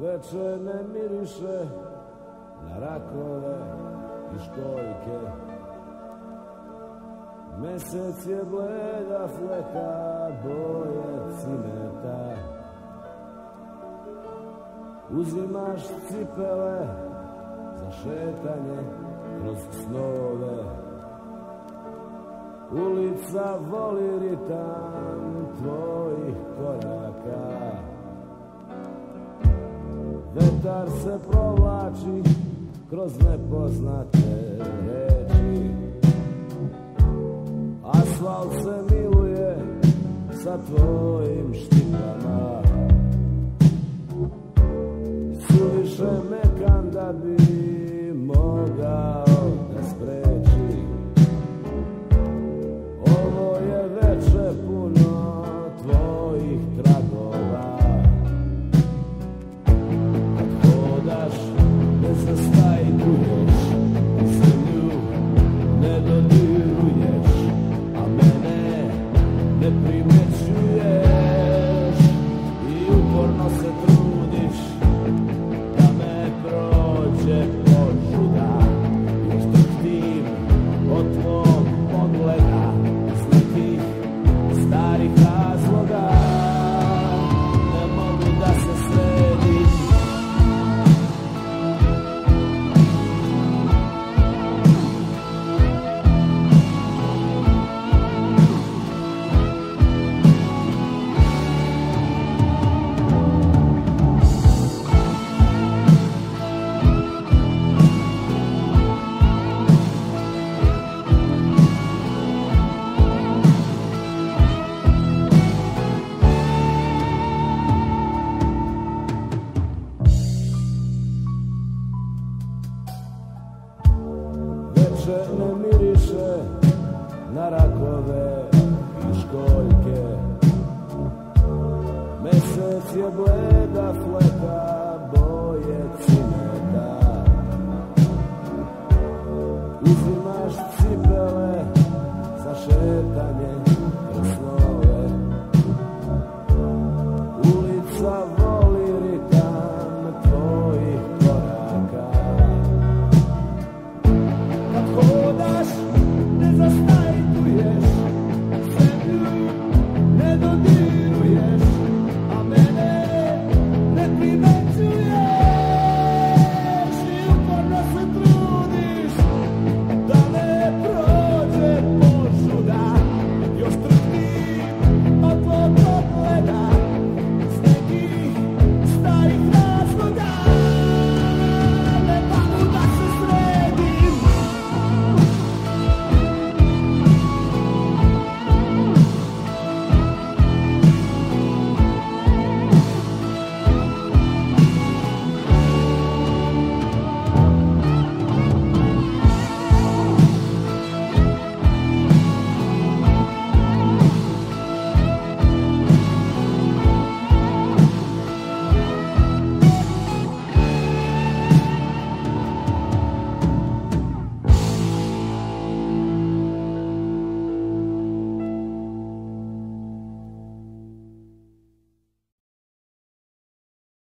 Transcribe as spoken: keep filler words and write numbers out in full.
Veče ne miriše na rakove i školjke. Mesec je bleda fleka boje cimeta. Uzimaš cipele za šetanje kroz snove. Ulica voli ritam tvojih koraka. Vetar se provlači kroz nepoznate reči. Asfalt se miluje sa tvojim štipama. Suviše mekan da bi mogao da spreči. Ovo je veče puno tvojih tragova. Ne zastajkuješ, zemlju ne dodiruješ, a mene ne primećuješ i uporno se trudiš da me prođe požuda. Još drhtim od tvog pogleda iz nekih starih razloga. Ne mogu da se sredim. Ne miriše na rakove i školjke. Mesec je bleda fleka